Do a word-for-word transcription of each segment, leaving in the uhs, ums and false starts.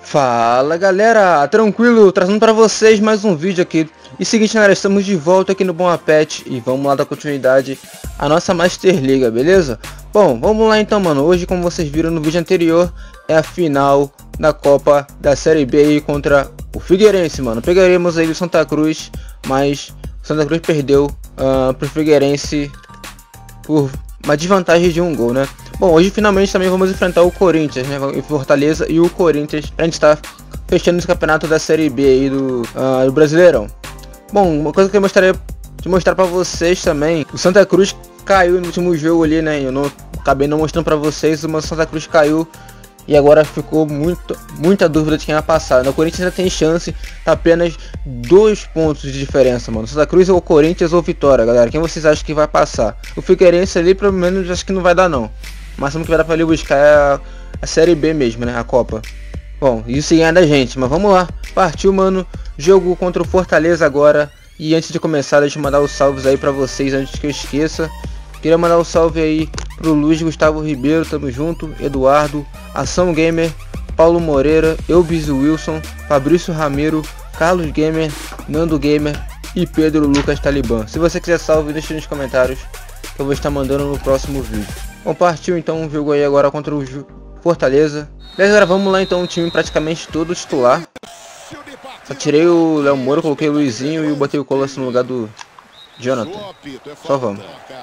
Fala galera, tranquilo, trazendo para vocês mais um vídeo aqui. E seguinte galera, estamos de volta aqui no Bom Apet e vamos lá dar continuidade à nossa Master Liga, beleza? Bom, vamos lá então mano, hoje como vocês viram no vídeo anterior, é a final da Copa da Série B aí contra o Figueirense, mano. Pegaremos aí o Santa Cruz, mas o Santa Cruz perdeu uh, pro Figueirense por uma desvantagem de um gol, né? Bom, hoje finalmente também vamos enfrentar o Corinthians, né? O Fortaleza e o Corinthians, pra gente estar fechando esse campeonato da Série B aí do, uh, do Brasileirão. Bom, uma coisa que eu gostaria de mostrar pra vocês também, o Santa Cruz caiu no último jogo ali, né? Eu não acabei não mostrando pra vocês, mas o Santa Cruz caiu e agora ficou muito, muita dúvida de quem vai passar. O Corinthians ainda tem chance, tá apenas dois pontos de diferença, mano. Santa Cruz ou Corinthians ou Vitória, galera. Quem vocês acham que vai passar? O Figueirense ali, pelo menos, acho que não vai dar não. O máximo que vai dar pra ele buscar é a, a Série B mesmo, né? A Copa. Bom, isso ganha da gente, mas vamos lá. Partiu, mano. Jogo contra o Fortaleza agora. E antes de começar, deixa eu mandar os salves aí pra vocês, antes que eu esqueça. Queria mandar um salve aí pro Luiz Gustavo Ribeiro, tamo junto, Eduardo, Ação Gamer, Paulo Moreira, Elvis Wilson, Fabrício Ramiro, Carlos Gamer, Nando Gamer e Pedro Lucas Talibã. Se você quiser salve, deixa nos comentários que eu vou estar mandando no próximo vídeo. Bom, partiu então um jogo aí agora contra o Fortaleza. Beleza, galera, vamos lá então, um time praticamente todo titular. Só tirei o Léo Moura, coloquei o Luizinho e botei o Colas no lugar do Jonathan. Só vamos.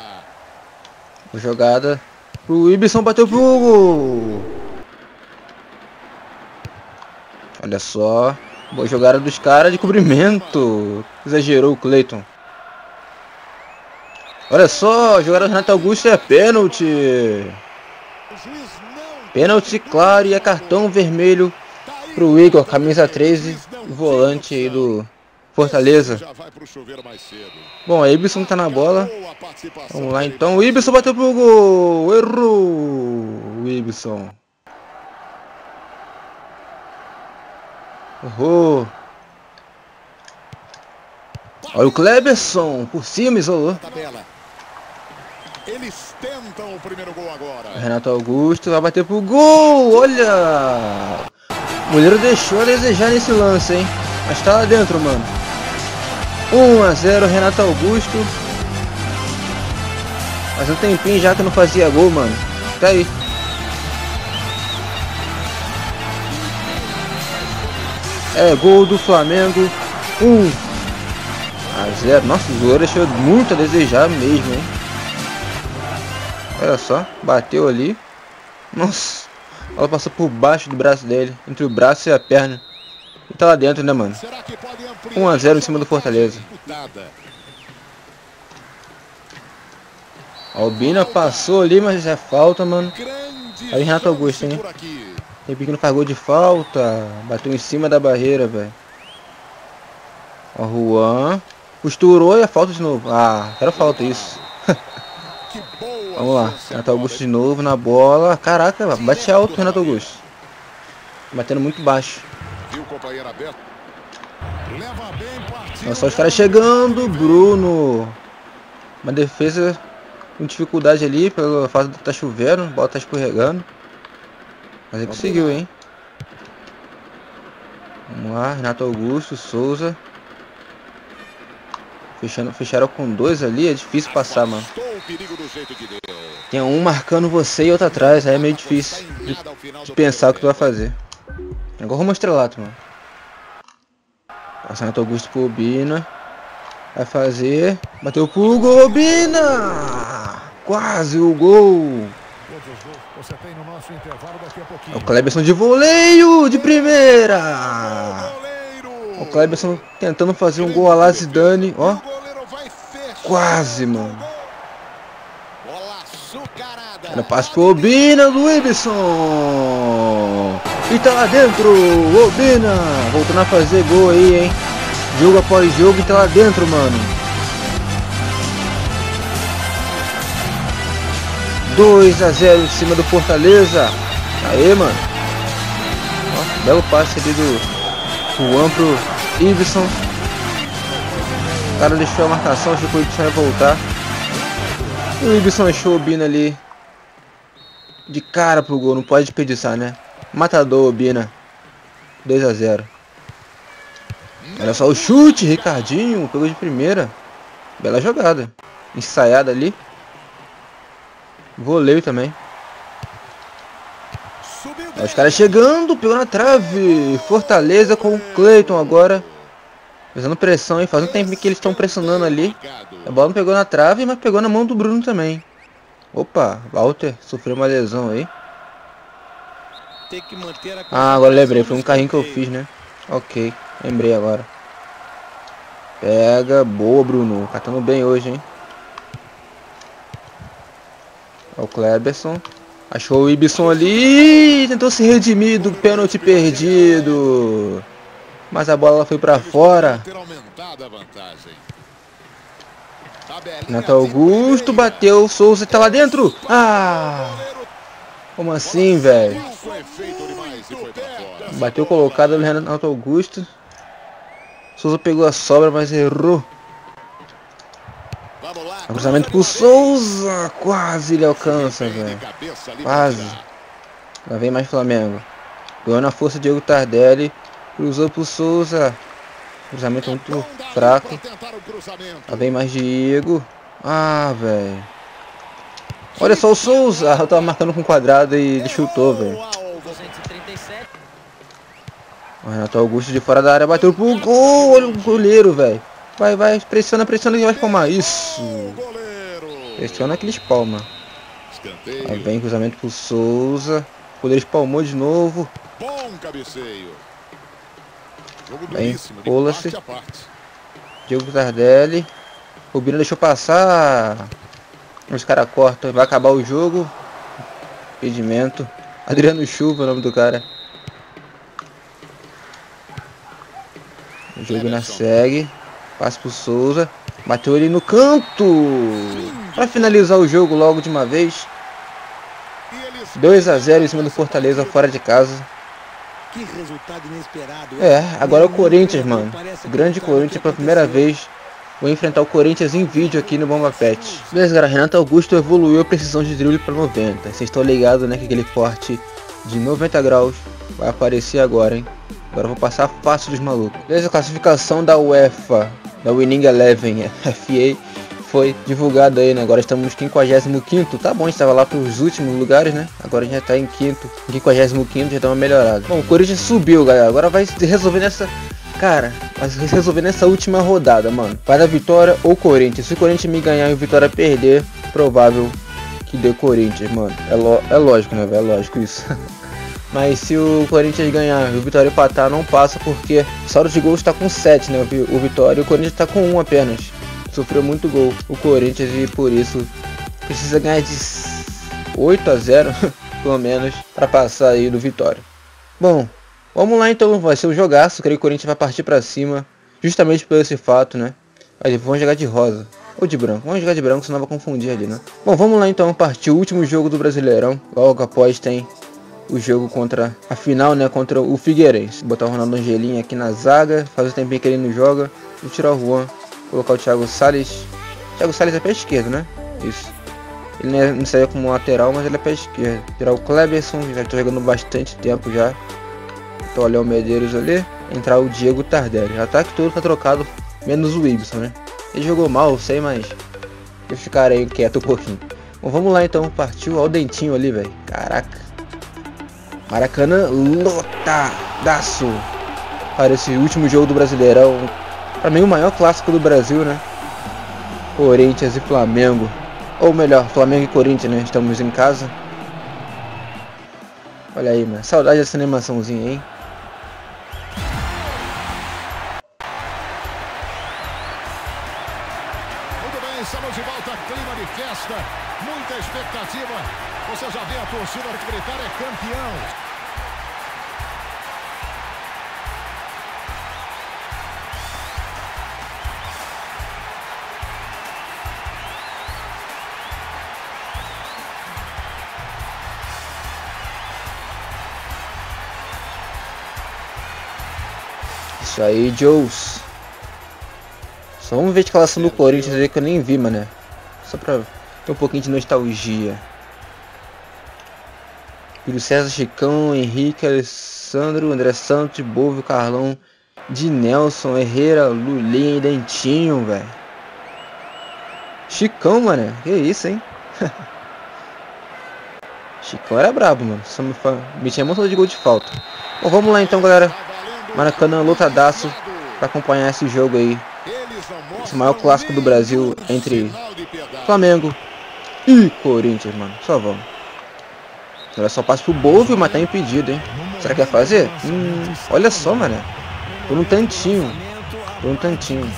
Jogada. O Ibson bateu pro gol. Olha só. Boa jogada dos caras de cobrimento. Exagerou o Cleiton. Olha só. Jogada do Renato Augusto é pênalti. Pênalti claro e é cartão vermelho pro Igor, camisa treze, volante aí do Fortaleza. Bom, a Ibson tá na bola. Vamos lá então. O Ibson bateu pro gol. Errou. O Ibson. Errou. Olha o Kleberson. Por cima, isolou. Eles tentam o primeiro gol agora. Renato Augusto vai bater pro gol. Olha. O goleiro deixou a desejar nesse lance, hein. Mas tá lá dentro, mano. um a zero, Renato Augusto. Faz um tempinho já que não fazia gol, mano. Tá aí. É, gol do Flamengo. um a zero. Nossa, o goleiro deixou muito a desejar mesmo, hein. Olha só, bateu ali. Nossa, ela passou por baixo do braço dele, entre o braço e a perna. E tá lá dentro, né, mano? um a zero em cima do Fortaleza. A Albina passou ali, mas é falta, mano. Aí Renato Augusto, hein? Tem pequeno cargou de falta. Bateu em cima da barreira, velho. Ó, Juan. Costurou e é falta de novo. Ah, era falta isso. Vamos lá. Renato Augusto de novo na bola. Caraca, bate alto Renato Augusto. Batendo muito baixo. Olha só os caras chegando. Bruno. Uma defesa com dificuldade ali, pelo fato de estar chovendo, a bola tá escorregando. Mas ele conseguiu, hein? Vamos lá, Renato Augusto, Souza. Fechando, fecharam com dois ali, é difícil passar, mano. Tem um marcando você e outro atrás, aí é meio difícil de, de pensar o que tu vai fazer. Agora vamos estrelato, mano. Passa Renato Augusto pro Obina. Vai fazer. Bateu pro gol, Obina! Quase o gol! É o Kleberson de voleio de primeira! O Kleberson tentando fazer um gol a lá Zidane, ó. Quase, mano. Era passe pro Obina do Ibson. E tá lá dentro, Obina. Voltando a fazer gol aí, hein. Jogo após jogo e tá lá dentro, mano. dois a zero em cima do Fortaleza. Aê, mano. Ó, belo passe ali do Juan pro Ibson. O cara deixou a marcação, achou que o Ibson ia voltar. E o Ibson achou o Bina ali de cara pro gol, não pode desperdiçar, né? Matador, Bina. dois a zero. Olha só o chute, Ricardinho, pegou de primeira. Bela jogada. Ensaiada ali. Voleio também. Olha os caras chegando, pegou na trave. Fortaleza com o Cleiton agora. Fazendo pressão, hein? Faz um tempo que eles estão pressionando ali. A bola não pegou na trave, mas pegou na mão do Bruno também. Opa, Walter sofreu uma lesão aí. Ah, agora lembrei, foi um carrinho que eu fiz, né? Ok, lembrei agora. Pega, boa, Bruno. Catando bem hoje, hein? Olha o Kleberson. Achou o Ibson ali. Tentou se redimir do pênalti perdido. Mas a bola foi pra fora. Renato Augusto bateu. Souza tá lá dentro. Ah! Como assim, velho? Bateu colocado no Renato Augusto. Souza pegou a sobra, mas errou. Cruzamento pro Souza. Quase ele alcança, velho. Quase. Lá vem mais Flamengo. Ganhou na força Diego Tardelli. Cruzou pro Souza. Cruzamento muito fraco. Lá vem mais Diego. Ah, velho. Olha só o Souza. Eu tava marcando com quadrado e ele chutou, velho. O Renato Augusto de fora da área bateu pro gol. Olha o goleiro, velho. Vai, vai. Pressiona, pressiona que vai espalmar. Isso. Pressiona que ele espalma. Aí vem cruzamento pro Souza. O goleiro espalmou de novo. Bom cabeceio. Vem, pula-se. Diego Tardelli. O Bino deixou passar. Os caras cortam. Vai acabar o jogo. Impedimento. Adriano Chuva é o nome do cara. O jogo ainda segue. Passa pro Souza. Bateu ele no canto. Para finalizar o jogo logo de uma vez. dois a zero em cima do Fortaleza fora de casa. Que resultado inesperado. É, agora é o Corinthians, mano. O grande Corinthians pela primeira vez. Vou enfrentar o Corinthians em vídeo aqui no Bomba Pet. Beleza, galera. Renato Augusto evoluiu a precisão de drible para noventa. Vocês estão ligados, né? Que aquele corte de noventa graus vai aparecer agora, hein? Agora eu vou passar fácil dos malucos. Beleza, a classificação da UEFA, da Winning Eleven F A, foi divulgada aí, né? Agora estamos no quinquagésimo quinto. Tá bom, a gente estava lá para os últimos lugares, né? Agora a gente já está em quinto. Em quinquagésimo quinto já dá uma melhorada. Bom, o Corinthians subiu, galera. Agora vai se resolver nessa... Cara, vai se resolver nessa última rodada, mano. Vai dar Vitória ou Corinthians. Se o Corinthians me ganhar e o Vitória perder, provável que dê Corinthians, mano. É, lo... é lógico, né, velho? É lógico isso. Mas se o Corinthians ganhar e o Vitória empatar, não passa, porque o saldo de gols está com sete, né? O Vitória e o Corinthians está com um apenas. Sofreu muito gol o Corinthians e por isso precisa ganhar de oito a zero, pelo menos, para passar aí do Vitória. Bom, vamos lá então, vai ser um jogaço. Creio que o Corinthians vai partir para cima, justamente por esse fato, né? Aí vamos jogar de rosa ou de branco. Vamos jogar de branco, senão vai confundir ali, né? Bom, vamos lá então, partir o último jogo do Brasileirão. Logo após tem o jogo contra a final, né? Contra o Figueirense. Vou botar o Ronaldo Angelim aqui na zaga. Faz o tempinho que ele não joga. Vou tirar o Juan. Colocar o Thiago Salles. Thiago Salles é pé esquerdo, né? Isso. Ele não, é, não saiu como lateral, mas ele é pé esquerdo. Tirar o Kleberson, já está jogando bastante tempo já. Então olha o Medeiros ali. Entrar o Diego Tardelli. O ataque todo tá trocado, menos o Ibson, né? Ele jogou mal, eu sei, mas deixa o cara aí quieto um pouquinho. Bom, vamos lá então. Partiu. Olha o dentinho ali, velho. Caraca. Maracanã lotadaço para esse último jogo do Brasileirão. Para mim o maior clássico do Brasil, né? Corinthians e Flamengo. Ou melhor, Flamengo e Corinthians, né? Estamos em casa. Olha aí, mano. Saudade dessa animaçãozinha, hein? Muito bem, estamos de volta. Clima de festa. Muita expectativa. Você já vê a torcida gritar, é campeão. Isso aí, Joes. Só vamos ver a escalação do Corinthians aí que eu nem vi, mano. Só pra ter um pouquinho de nostalgia. Júlio César, Chicão, Henrique, Alessandro, André Santos, Bovo, Carlão, de Nelson, Herrera, Lulinha e Dentinho, velho. Chicão, mano. Que isso, hein? Chicão era brabo, mano. Só me, fa... me tinha montado de gol de falta. Bom, vamos lá então, galera. Maracanã lotadaço pra acompanhar esse jogo aí. Esse maior clássico do Brasil entre Flamengo e Corinthians, mano. Só vamos. Agora só passa pro Bovo, mas tá impedido, hein? Será que vai fazer? Hum, olha só, mano. Por um tantinho. Por um tantinho.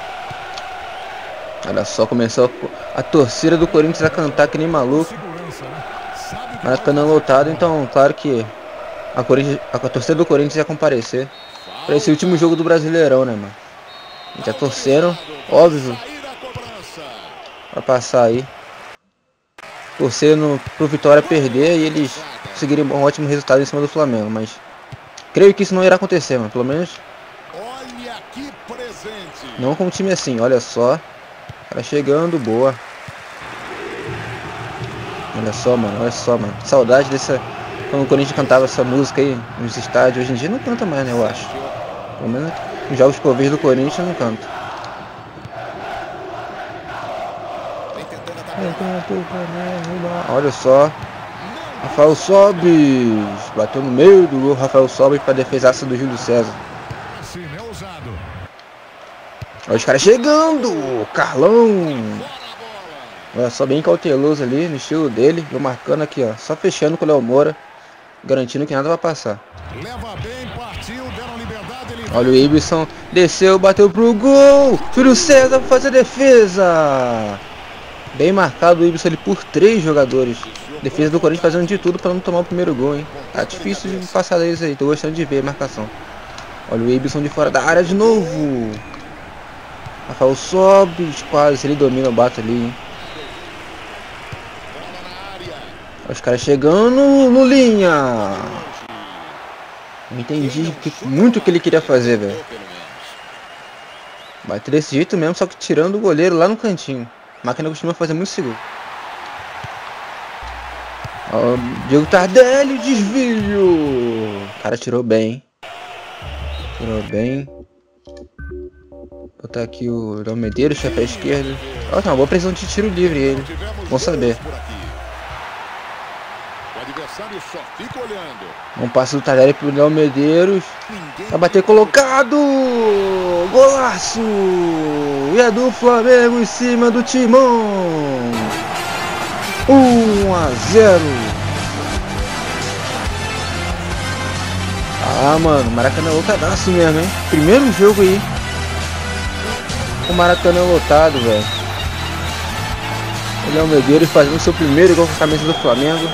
Olha só, começou a, a torcida do Corinthians a cantar que nem maluco. Maracanã lotado, então claro que a, Corinthians, a, a torcida do Corinthians ia comparecer para esse último jogo do Brasileirão, né, mano? Já torceram, óbvio, para passar aí. Torcendo pro Vitória perder e eles conseguirem um ótimo resultado em cima do Flamengo, mas creio que isso não irá acontecer, mano. Pelo menos não com um time assim, olha só. Cara chegando, boa. Olha só, mano, olha só, mano. Saudade dessa... Quando o Corinthians cantava essa música aí nos estádios. Hoje em dia não canta mais, né, eu acho. Pelo menos nos jogos que eu vejo do Corinthians não canta. Olha só. Rafael Sobis. Bateu no meio do gol, Rafael Sobis para defesaça do Júlio César. Olha os caras chegando. Carlão. Olha só, bem cauteloso ali, no estilo dele. Eu marcando aqui, ó. Só fechando com o Léo Moura. Garantindo que nada vai passar. Olha o Ibson. Desceu, bateu pro gol. Júlio César para fazer a defesa. Bem marcado o Ibson ali por três jogadores. Defesa do Corinthians fazendo de tudo para não tomar o primeiro gol, hein. Tá difícil de passar deles aí. Tô gostando de ver a marcação. Olha o Ibson de fora da área de novo. Rafael Sobis. Quase, se ele domina, eu bato ali, hein. Os caras chegando, Lulinha. Não entendi que, muito o que ele queria fazer, velho. Bater desse jeito mesmo, só que tirando o goleiro lá no cantinho. A máquina costuma fazer muito seguro. Ó, Diego Tardelli, desvio. O cara tirou bem. Tirou bem. Vou botar aqui o Léo Medeiros, chefe à esquerda. Ó, tem uma boa precisão de tiro livre ele. Bom saber. Um passe do Tardelli pro Léo Medeiros. Vai bater colocado. Golaço. E é do Flamengo em cima do Timão. um a zero. Ah, mano, Maracanã lotadaço mesmo, hein. Primeiro jogo aí o Maracanã lotado, velho. O Léo Medeiros fazendo seu primeiro gol com a camisa do Flamengo.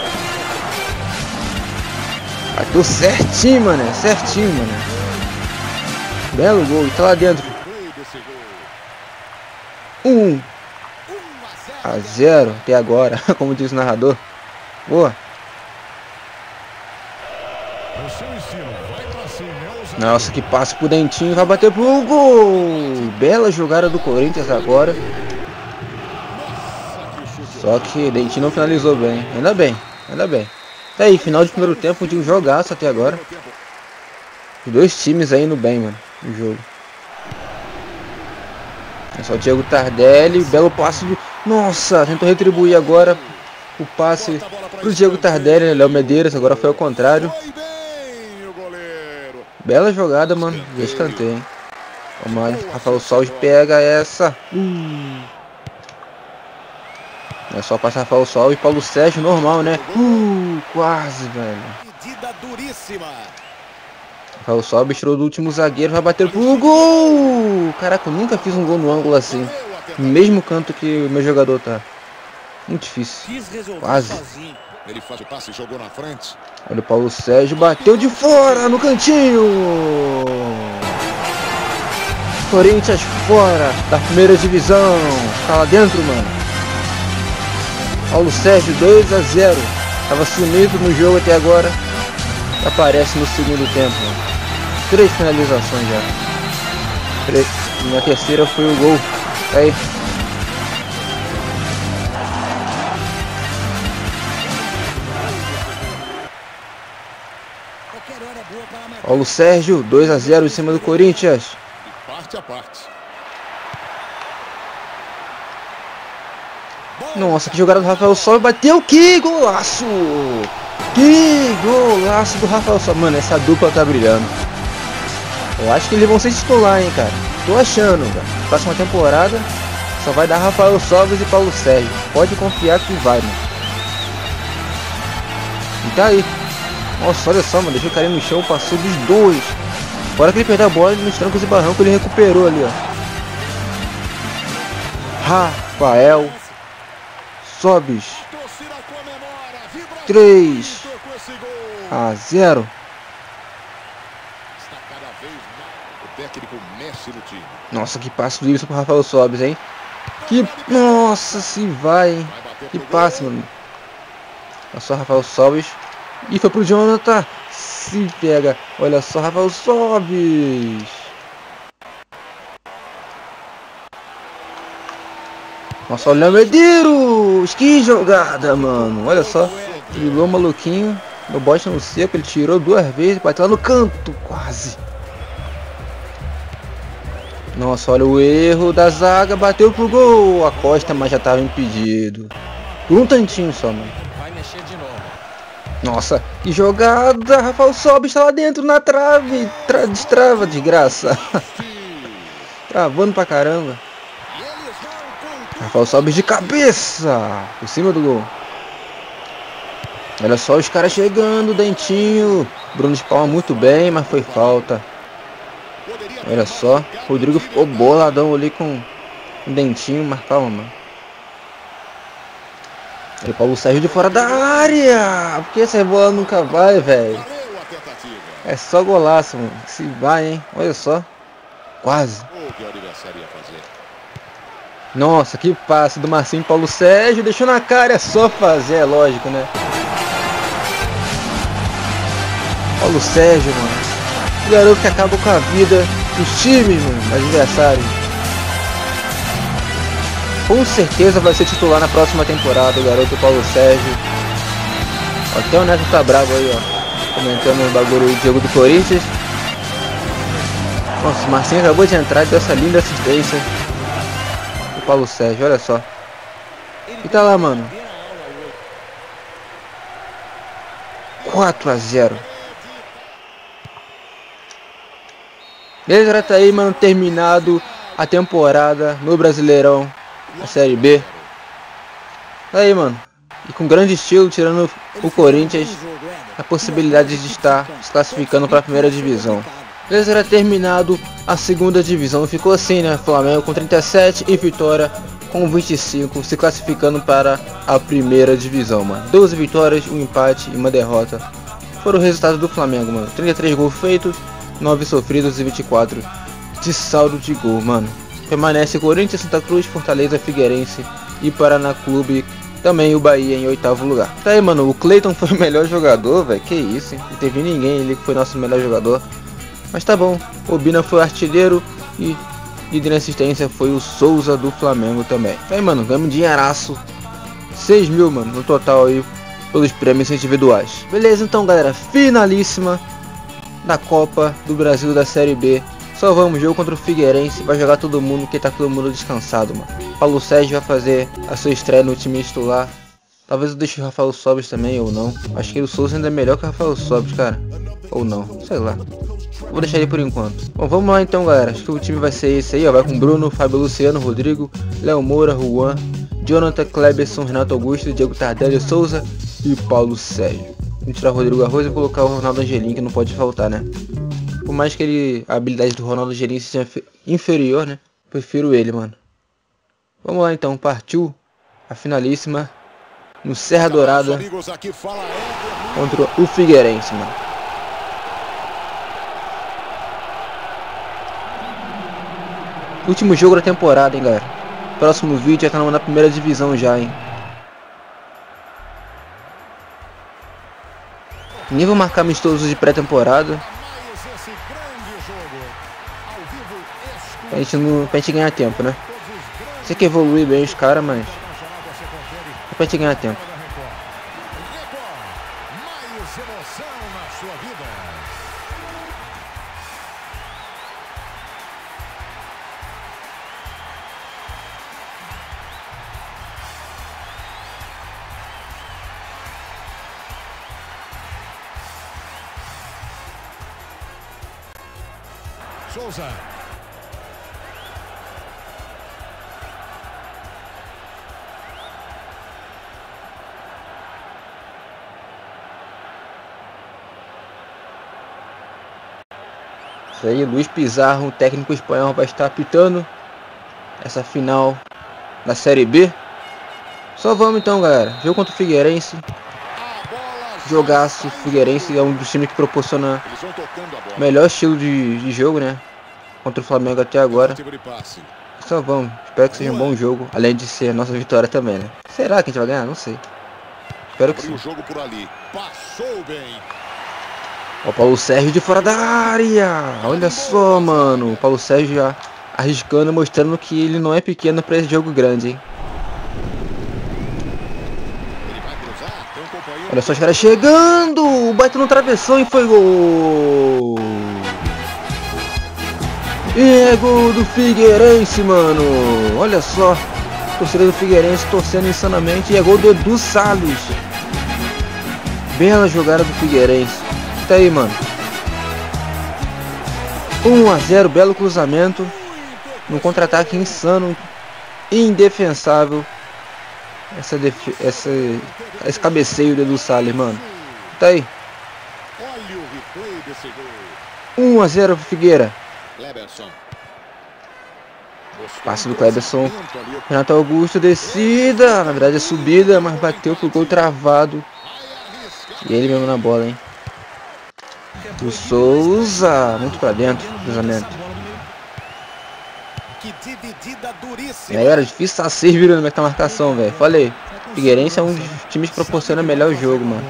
Bateu certinho, mano. Certinho, mano. Belo gol. E tá lá dentro. um a zero até agora, como diz o narrador. Boa. Nossa, que passe pro Dentinho. Vai bater pro gol. Bela jogada do Corinthians agora. Só que Dentinho não finalizou bem. Ainda bem, ainda bem. Tá aí, final de primeiro tempo de um jogaço até agora. Os dois times aí no bem, mano, no jogo. É só o Diego Tardelli, belo passe de... Nossa, tentou retribuir agora o passe pro Diego Tardelli, né? Léo Medeiros, agora foi ao contrário. Bela jogada, mano, já escanteio, hein. Vamos lá, Rafael Sobis pega essa. Uh. É só passar Rafael Sobis e Paulo Sérgio, normal, né? Uh, quase, velho. Medida duríssima. Rafael Sobis tirou do último zagueiro, vai bater pro gol! Caraca, eu nunca fiz um gol no ângulo assim. No mesmo canto que o meu jogador tá. Muito difícil. Quase. Ele faz o passe e jogou na frente. Olha o Paulo Sérgio, bateu de fora no cantinho. Corinthians fora da primeira divisão. Tá lá dentro, mano. Paulo Sérgio dois a zero. Tava sumido no jogo até agora. Aparece no segundo tempo, mano. Três finalizações já. Três. E na terceira foi o gol. Aí. Paulo Sérgio, dois a zero em cima do Corinthians. Parte a parte. Nossa, que jogada do Rafael Sobis, bateu, que golaço! Que golaço do Rafael Sobis. Mano, essa dupla tá brilhando. Eu acho que eles vão ser titular, hein, cara. Tô achando, cara. Próxima temporada só vai dar Rafael Sobis e Paulo Sérgio. Pode confiar que vai, mano. E tá aí. Nossa, olha só, mano. Deixou o cara no chão, passou dos dois. Fora que ele perdeu a bola nos trancos e barrancos, ele recuperou ali, ó. Rafael Sobis. três a zero. Nossa, que passe do Ibson pro Rafael Sobis, hein? Que... Nossa, se vai, hein? Que passe, mano. Passou o Rafael Sobis. E foi pro Jonathan. Se pega. Olha só, Rafael Sobis. Nossa, olha o Medeiros. Que jogada, mano. Olha só. Driblou o maluquinho. No bote no seco. Ele tirou duas vezes. Bateu lá no canto. Quase. Nossa, olha o erro da zaga. Bateu pro gol. A Costa, mas já estava impedido. Por um tantinho só, mano. Vai mexer de novo. Nossa, que jogada. Rafael Sobis está lá dentro na trave. Tra destrava, desgraça. Travando pra caramba. Rafael Sobis de cabeça. Por cima do gol. Olha só os caras chegando. Dentinho. Bruno espalma muito bem, mas foi falta. Olha só. Rodrigo ficou boladão ali com o Dentinho. Mas calma, mano. E Paulo Sérgio de fora da área. Porque essa bola nunca vai, velho. É só golaço, mano. Se vai, hein. Olha só. Quase. Nossa, que passe do Marcinho Paulo Sérgio. Deixou na cara, é só fazer, é lógico, né? Paulo Sérgio, mano. O garoto que acaba com a vida dos times, mano, adversários. Com certeza vai ser titular na próxima temporada, o garoto Paulo Sérgio. Até o Neto tá bravo aí, ó. Comentando o bagulho do Diego do Corinthians. Nossa, o Marcinho acabou de entrar e deu essa linda assistência. Paulo Sérgio, olha só. E tá lá, mano. quatro a zero. Beleza, já tá aí, mano. Terminado a temporada no Brasileirão, a Série B. Tá aí, mano. E com grande estilo, tirando o Corinthians a possibilidade de estar se classificando para a primeira divisão. Beleza, era terminado a segunda divisão. Ficou assim, né? Flamengo com trinta e sete e Vitória com vinte e cinco, se classificando para a primeira divisão, mano. doze vitórias, um empate e uma derrota. Foram o resultado do Flamengo, mano. trinta e três gols feitos, nove sofridos e vinte e quatro de saldo de gol, mano. Permanece Corinthians, Santa Cruz, Fortaleza, Figueirense e Paraná Clube. Também o Bahia em oitavo lugar. Tá aí, mano. O Cleiton foi o melhor jogador, velho. Que isso, hein? Não teve ninguém ali que foi nosso melhor jogador. Mas tá bom, o Bina foi artilheiro e líder em assistência foi o Souza do Flamengo também. Aí, mano, ganhamos dinheiraço. seis mil, mano, no total aí, pelos prêmios individuais. Beleza, então, galera, finalíssima da Copa do Brasil da Série B. Só vamos, jogo contra o Figueirense, vai jogar todo mundo, que tá todo mundo descansado, mano. Paulo Sérgio vai fazer a sua estreia no time titular. Talvez eu deixe o Rafael Sobis também, ou não. Acho que o Souza ainda é melhor que o Rafael Sobis, cara. Ou não, sei lá. Vou deixar ele por enquanto. Bom, vamos lá então, galera. Acho que o time vai ser esse aí, ó. Vai com Bruno, Fábio Luciano, Rodrigo, Léo Moura, Juan, Jonathan, Kleberson, Renato Augusto, Diego Tardelli, Souza e Paulo Sérgio. Vamos tirar o Rodrigo Arroz e colocar o Ronaldo Angelim, que não pode faltar, né? Por mais que ele, a habilidade do Ronaldo Angelim seja inferior, né? Prefiro ele, mano. Vamos lá então, partiu a finalíssima no Serra Dourada contra o Figueirense, mano. Último jogo da temporada, hein, galera. Próximo vídeo já tá na primeira divisão já, hein. Nem vou marcar amistosos de pré-temporada. Pra gente, não, pra gente ganhar tempo, né. Sei que evolui bem os caras, mas é pra gente ganhar tempo. Souza. Isso aí, Luiz Pizarro, o técnico espanhol, vai estar apitando essa final da Série B. Só vamos então, galera. Jogo contra o Figueirense. Jogaço. Figueirense é um dos times que proporciona o melhor estilo de, de jogo, né? Contra o Flamengo até agora. Só vamos. Espero que seja um bom jogo. Além de ser a nossa vitória também, né? Será que a gente vai ganhar? Não sei. Espero que sim. Ó, Paulo Sérgio de fora da área. Olha só, mano. O Paulo Sérgio já arriscando, mostrando que ele não é pequeno para esse jogo grande, hein? Olha só os caras chegando. Bateu no travessão e foi gol. E é gol do Figueirense, mano. Olha só. Torcedor do Figueirense torcendo insanamente. E é gol do Edu Salles. Bela jogada do Figueirense. Tá aí, mano. um a zero, belo cruzamento. No contra-ataque insano, indefensável. Essa, def... Essa... Esse cabeceio do Edu Salles, mano. Tá aí. um a zero Figueira. Passe do Cleberson. Renato Augusto, descida. Na verdade é subida, mas bateu pro gol travado. E ele mesmo na bola, hein. O Souza, muito pra dentro, cruzamento. E aí, era difícil a seis virando essa marcação, velho. Falei, Figueirense é um dos times que proporciona melhor jogo, mano.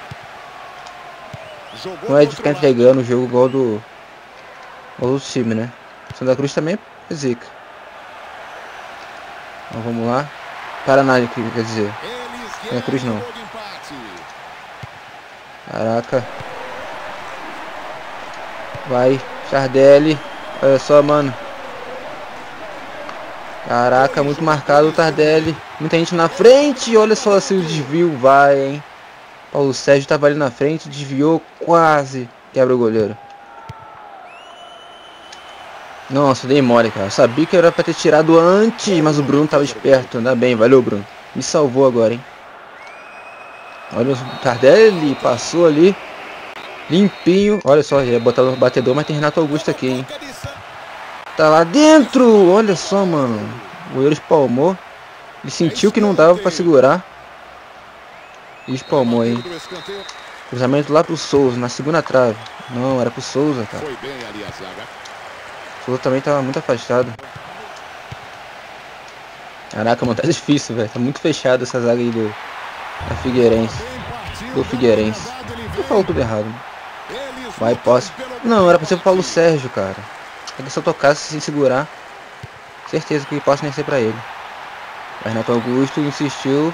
Não é de ficar entregando o jogo igual do igual do time, né? Santa Cruz também é zica. Então vamos lá. Paraná, quer dizer. Santa Cruz não. Caraca. Vai, Tardelli. Olha só, mano. Caraca, muito marcado o Tardelli. Muita gente na frente. Olha só se o desvio vai, hein. Paulo Sérgio tava ali na frente. Desviou quase. Quebra o goleiro. Nossa, dei mole, cara. Eu sabia que era pra ter tirado antes. Mas o Bruno tava esperto. Ainda bem, valeu, Bruno. Me salvou agora, hein. Olha o Tardelli. Passou ali. Limpinho. Olha só, ia botar no batedor, mas tem Renato Augusto aqui, hein. Tá lá dentro. Olha só, mano. O goleiro espalmou. Ele sentiu que não dava pra segurar. E espalmou, hein. Cruzamento lá pro Souza, na segunda trave. Não, era pro Souza, cara. O Souza também tava muito afastado. Caraca, mano, tá difícil, velho. Tá muito fechado essa zaga aí do da Figueirense. Do Figueirense. Eu falo tudo errado. Vai, posse. Não, era pra ser pro Paulo Sérgio, cara. É que se eu tocasse sem segurar, certeza que posso nem ser pra ele. Vai, Renato Augusto, insistiu.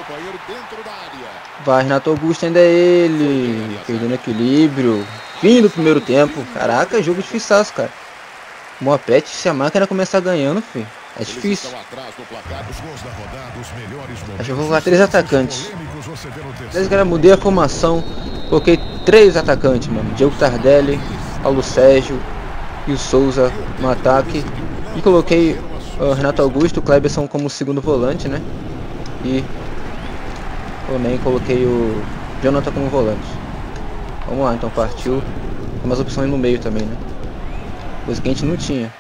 Vai, Renato Augusto, ainda é ele. Perdendo equilíbrio. Fim do primeiro tempo. Caraca, jogo difícil, cara. Boa pet, se a máquina começar ganhando, filho, é difícil. Acho que eu vou colocar três atacantes. Desde que eu mudei a formação, coloquei três atacantes, mano. Diego Tardelli, Paulo Sérgio e o Souza no ataque. E coloquei o uh, Renato Augusto, o Cleberson como segundo volante, né? E também coloquei o Jonathan como volante. Vamos lá, então partiu. Tem umas opções no meio também, né? Coisa que a gente não tinha.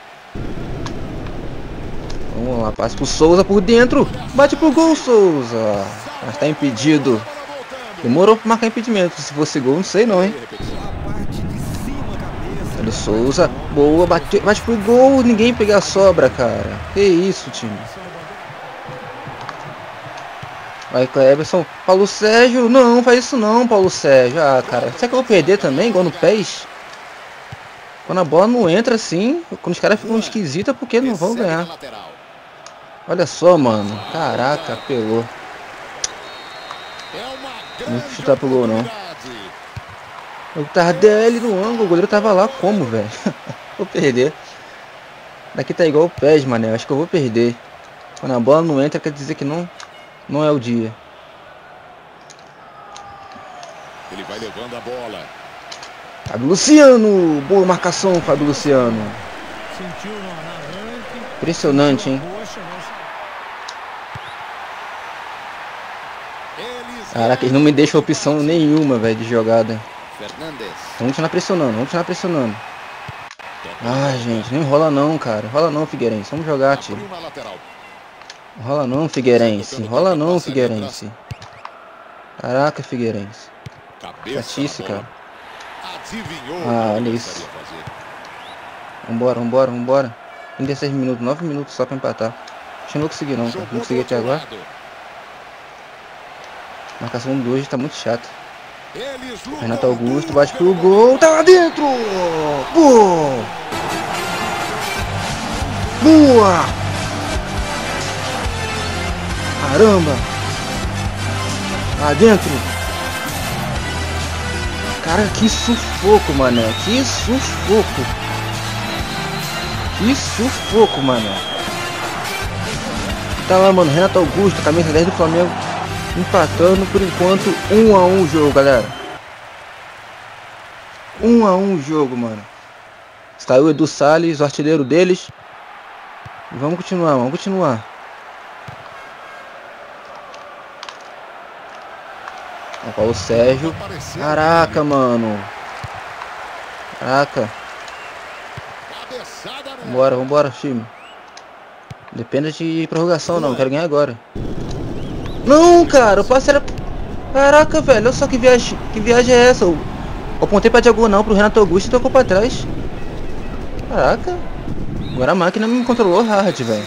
Vamos lá, passe pro Souza por dentro. Bate pro gol, Souza. Mas tá impedido. Demorou pra marcar impedimento. Se fosse gol, não sei não, hein. Olha o Souza. Boa, bate, bate pro gol. Ninguém pega a sobra, cara. Que isso, time. Vai, Cleberson. Paulo Sérgio. Não, faz isso não, Paulo Sérgio. Ah, cara. Será que eu vou perder também, igual no P E S? Quando a bola não entra assim, quando os caras ficam esquisitos, é porque não vão ganhar. Olha só, mano. Caraca, apelou. Não vou chutar pro gol, não. O Tardelli no ângulo, o goleiro tava lá como, velho? Vou perder. Daqui tá igual o P E S, mané. Acho que eu vou perder. Quando a bola não entra, quer dizer que não, não é o dia. Ele vai levando a bola. Fábio Luciano. Boa marcação, Fábio Luciano. Sentiu no arranque. Impressionante, hein? Caraca, eles não me deixam opção nenhuma, velho, de jogada. Fernandes. Vamos continuar pressionando, vamos continuar pressionando. Ah, gente, não enrola não, cara. Enrola não, Figueirense. Vamos jogar, tio. Enrola não, Figueirense. Enrola não, Figueirense. Caraca, Figueirense. Chatice, cara. Ah, olha isso. Vambora, vambora, vambora. trinta e seis minutos, nove minutos só pra empatar. Acho que não vou conseguir não, cara. Não consegui até agora. A marcação do hoje tá muito chata. Renato Augusto bate pro gol. Tá lá dentro! Boa! Boa! Caramba! Lá dentro! Cara, que sufoco, mané. Que sufoco! Que sufoco, mané. Tá lá, mano. Renato Augusto, camisa dez do Flamengo. Empatando por enquanto, um a um o jogo, galera. um a um o jogo, mano. Saiu o Edu Salles, o artilheiro deles. E vamos continuar, vamos continuar. Ó, Paulo Sérgio. Caraca, mano. Caraca. Vambora, vambora, time. Depende de prorrogação, não. Quero ganhar agora. Não, cara, o passe era... Caraca, velho, olha só que viagem, que viagem é essa? Eu apontei pra diagonal pro Renato Augusto e tocou pra trás. Caraca. Agora a máquina me controlou hard, velho.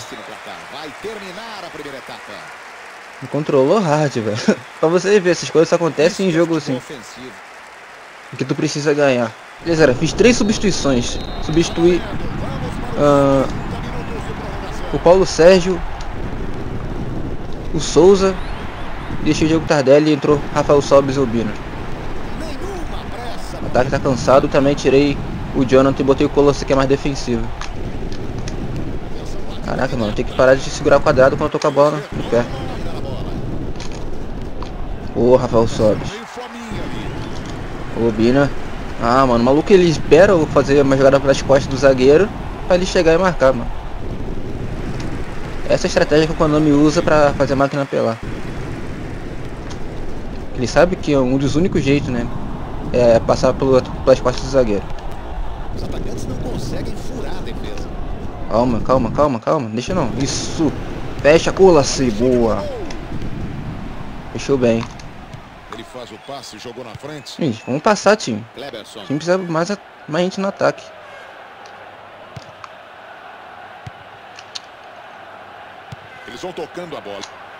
Me controlou hard, velho. Pra você ver, essas coisas acontecem em jogo assim. Que tu precisa ganhar. Beleza, fiz três substituições. Substituí uh, o Paulo Sérgio, o Souza, deixei o Diego Tardelli e entrou Rafael Sobis e o Bino. O ataque tá cansado, também tirei o Jonathan e botei o Colossi, que é mais defensivo. Caraca, mano, tem que parar de segurar o quadrado quando eu tô com a bola no pé. Ô, Rafael Sobis. Ô, Bina. Ah, mano, o maluco ele espera eu fazer uma jogada pelas costas do zagueiro pra ele chegar e marcar, mano. Essa é a estratégia que o Konami usa pra fazer a máquina apelar. Ele sabe que um dos únicos jeitos, né, é passar pelo, pelas costas do zagueiro. Os atacantes não conseguem furar a defesa. Calma, calma, calma, calma. Deixa não. Isso. Fecha, cola-se. Boa. Fechou bem. Ele faz o passe, jogou na frente. Gente, vamos passar, time. Cleberson. O time precisa mais, mais gente no ataque. Eles vão tocando a bola.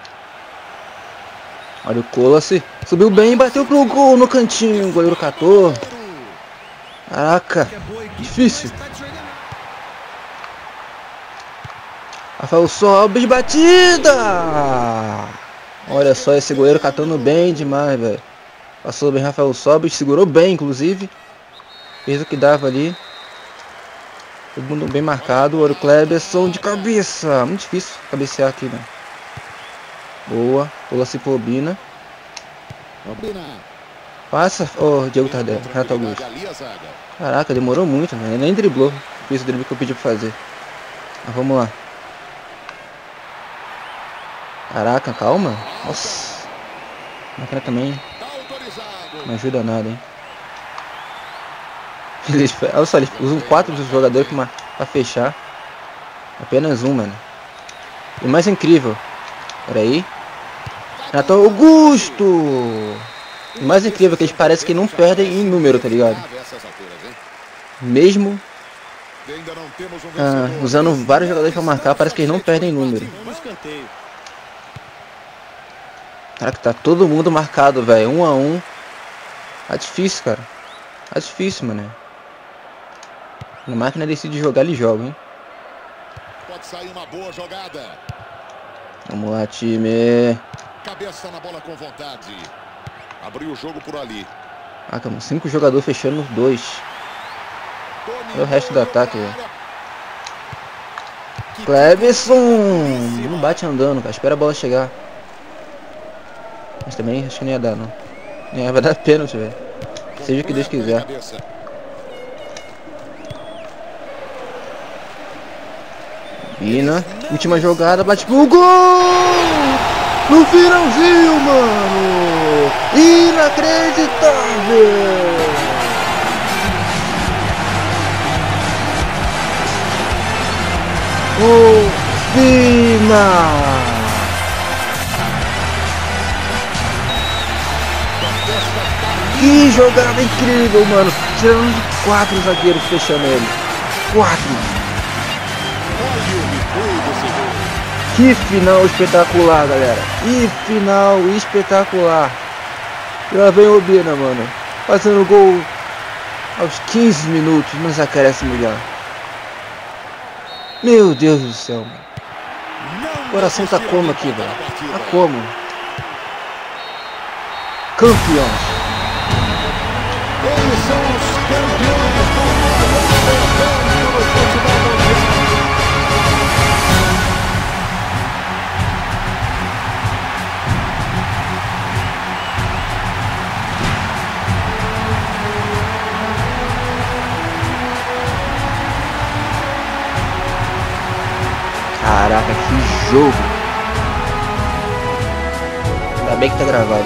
Olha o Cola-se. Subiu bem, bateu pro gol no cantinho. O goleiro catou. Caraca. Difícil. Rafael Sobis, batida. Olha só esse goleiro catando bem demais, velho. Passou bem Rafael Sobis, segurou bem, inclusive. Fez o que dava ali. Todo mundo bem marcado. Olha o Cleberson de cabeça. Muito difícil cabecear aqui, né? Boa. Pula-se por Bina. Passa. Ô, oh, Diego Tardelli. Renato Augusto. Caraca, demorou muito, né? Ele nem driblou. Fiz o drible que eu pedi pra fazer. Mas vamos lá. Caraca, calma. Nossa. A máquina também não ajuda nada, hein? Eles, olha só, eles usam quatro dos jogadores pra, pra fechar. Apenas um, mano. E o mais incrível. Pera aí. Renato Augusto. O mais incrível é que eles parecem que não perdem em número, tá ligado? Mesmo ah, usando vários jogadores pra marcar, parece que eles não perdem em número. Caraca, tá todo mundo marcado, velho. Um a um. Tá difícil, cara. Tá difícil, mano. A máquina decide jogar, ele joga, hein? Pode sair uma boa jogada. Vamos lá, time. Cabeça na bola com vontade. Abriu o jogo por ali. Ah, cara, cinco jogadores fechando os dois. Olha o resto do ataque, velho. Cleberson. Não bate andando, cara. Espera a bola chegar. Mas também acho que não ia dar, não. É, vai dar pênalti, velho. Seja o que Deus quiser. Vina, última jogada, bate pro gol! No finalzinho, mano! Inacreditável! Oh, Vina! Que jogada incrível, mano! Tirando de quatro zagueiros fechando ele. Quatro! Que final espetacular, galera! Que final espetacular! E lá vem o Obina, mano. Fazendo gol aos quinze minutos, nos acréscimos já. Meu Deus do céu, mano. O coração tá como aqui, velho? Tá como? Campeão. Eles são os campeões do Caraca, que jogo! Ainda bem que tá gravado.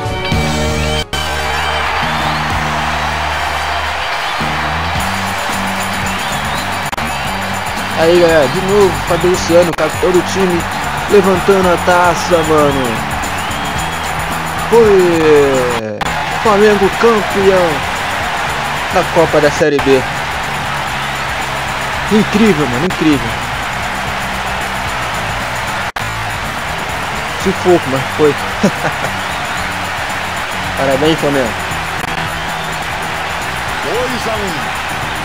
Aí, galera, de novo, Fábio Luciano, capitão do time, levantando a taça, mano. Foi Flamengo campeão da Copa da Série B. Incrível, mano, incrível. Sufoco, mas foi. Parabéns, Flamengo. dois a um.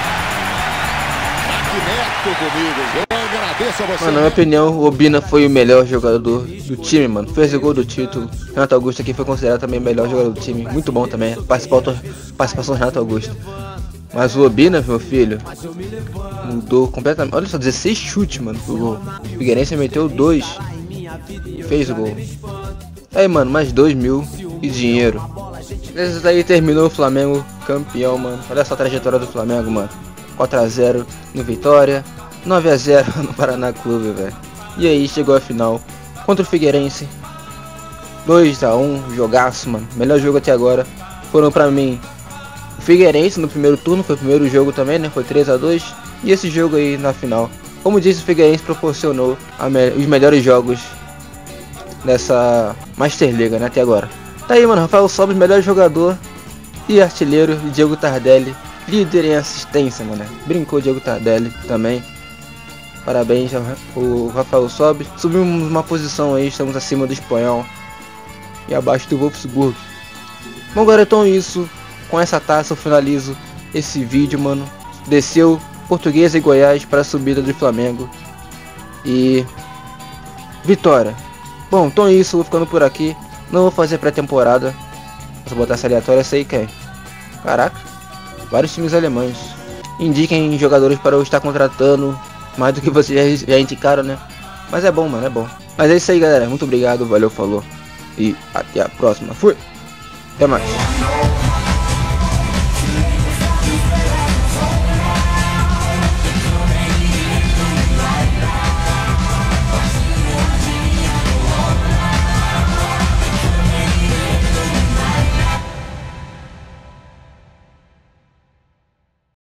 Neto comigo. Eu agradeço a você. Mano, na minha opinião, o Obina foi o melhor jogador do, do time, mano. Fez o gol do título. Renato Augusto aqui foi considerado também o melhor jogador do time. Muito bom também. Participação, participação do Renato Augusto. Mas o Obina, meu filho, mudou completamente. Olha só, dezesseis chutes, mano, pro gol. O Figueirense meteu dois. Fez o gol. Aí, mano, mais dois mil e dinheiro. Esse daí terminou o Flamengo campeão, mano. Olha só a trajetória do Flamengo, mano. quatro a zero no Vitória, nove a zero no Paraná Clube, velho. E aí chegou a final contra o Figueirense. dois a um, jogaço, mano. Melhor jogo até agora. Foram pra mim o Figueirense no primeiro turno, foi o primeiro jogo também, né? Foi três a dois. E esse jogo aí na final. Como disse, o Figueirense proporcionou a me os melhores jogos dessa Master Liga, né? Até agora. Tá aí, mano. Rafael Sobis, melhor jogador e artilheiro. E Diego Tardelli, líder em assistência, mano. Brincou Diego Tardelli também. Parabéns ao Rafael Sobis. Subimos uma posição aí, estamos acima do Espanhol e abaixo do Wolfsburg. Bom, galera, então é isso. Com essa taça eu finalizo esse vídeo, mano. Desceu Portuguesa e Goiás para a subida do Flamengo. E vitória. Bom, então é isso, vou ficando por aqui. Não vou fazer pré-temporada. Vou botar essa aleatória, sei quem. Caraca, vários times alemães. Indiquem jogadores para eu estar contratando. Mais do que vocês já, já indicaram, né? Mas é bom, mano, é bom. Mas é isso aí, galera. Muito obrigado, valeu, falou. E até a próxima. Fui. Até mais.